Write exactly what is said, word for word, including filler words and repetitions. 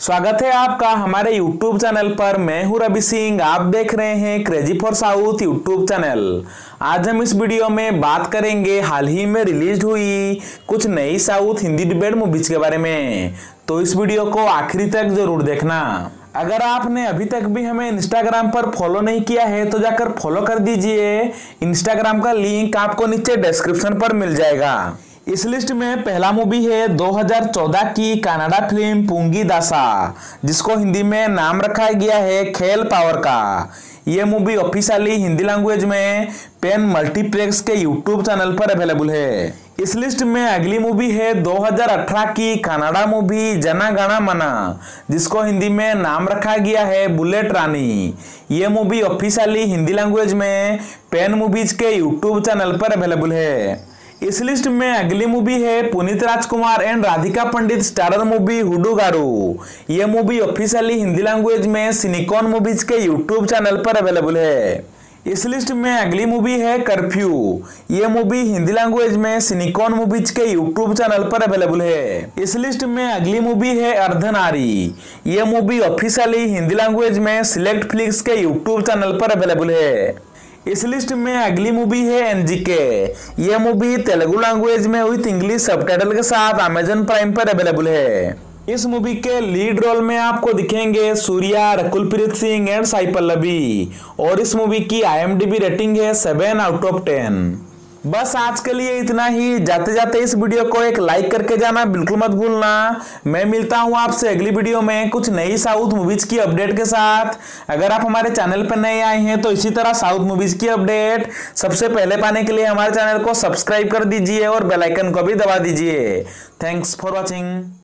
स्वागत है आपका हमारे YouTube चैनल पर। मैं हूं रवि सिंह, आप देख रहे हैं crazy for south YouTube channel. आज हम इस वीडियो में बात करेंगे हाल ही में रिलीज हुई कुछ नई साउथ हिंदी डिबेट मूवीज के बारे में, तो इस वीडियो को आखिरी तक जरूर देखना। अगर आपने अभी तक भी हमें इंस्टाग्राम पर फॉलो नहीं किया है तो जाकर फॉलो कर दीजिए। इंस्टाग्राम का लिंक आपको नीचे डिस्क्रिप्शन पर मिल जाएगा। इस लिस्ट में पहला मूवी है दो हज़ार चौदह की कनाडा फिल्म पुंगी दासा, जिसको हिंदी में नाम रखा गया है खेल पावर का। यह मूवी ऑफिशियली हिंदी लैंग्वेज में पेन मल्टीप्लेक्स के यूट्यूब चैनल पर अवेलेबल है। इस लिस्ट में अगली मूवी है दो हज़ार अठारह की कनाडा मूवी जना गणा मना, जिसको हिंदी में नाम रखा गया है बुलेट रानी। यह मूवी ऑफिशियली हिंदी लैंग्वेज में पेन मूवीज के यूट्यूब चैनल पर अवेलेबल है। इस लिस्ट में अगली मूवी है Puneeth Rajkumar and Radhika Pandit starrer movie Hudugaru. यह मूवी ऑफिशियली हिंदी लैंग्वेज में सिनिकॉन मूवीज के यूट्यूब चैनल पर अवेलेबल है। इस लिस्ट में अगली मूवी है कर्फ्यू। यह मूवी हिंदी लैंग्वेज में सिनिकॉन मूवीज के यूट्यूब चैनल पर अवेलेबल है। इस लिस्ट में अगली मूवी है अर्धनारी। यह मूवी ऑफिशियली हिंदी लैंग्वेज में सिलेक्ट फ्लिक्स के यूट्यूब चैनल पर अवेलेबल है। इस लिस्ट में अगली मूवी है एनजीके। यह मूवी तेलुगु लैंग्वेज में विद इंग्लिश सबटाइटल के साथ अमेजन प्राइम पर अवेलेबल है। इस मूवी के लीड रोल में आपको दिखेंगे सूर्या, रकुलप्रीत सिंह एंड साई पल्लवी, और इस मूवी की आईएमडीबी रेटिंग है सेवन आउट ऑफ टेन। बस आज के लिए इतना ही। जाते जाते इस वीडियो को एक लाइक करके जाना बिल्कुल मत भूलना। मैं मिलता हूं आपसे अगली वीडियो में कुछ नई साउथ मूवीज की अपडेट के साथ। अगर आप हमारे चैनल पर नए आए हैं तो इसी तरह साउथ मूवीज की अपडेट सबसे पहले पाने के लिए हमारे चैनल को सब्सक्राइब कर दीजिए और बेल आइकन को भी दबा दीजिए। Thanks for watching.